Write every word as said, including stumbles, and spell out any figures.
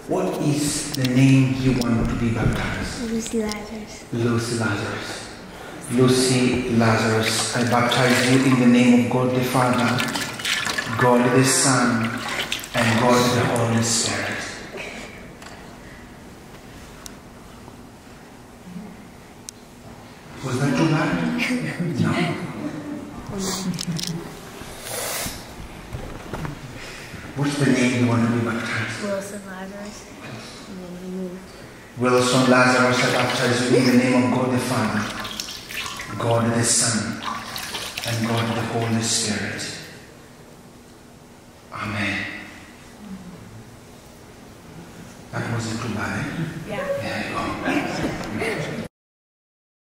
What is the name you want to be baptized? Lucy Lazarus. Lucy Lazarus. Lucy Lazarus, I baptize you in the name of God the Father, God the Son, and God the Holy Spirit. Was that too bad? No. What's the name you want to be baptized? Wilson Lazarus. And then we moved. Wilson Lazarus, I baptize you in the name of God the Father, God the Son, and God the Holy Spirit. Amen. That wasn't too bad, eh? Yeah.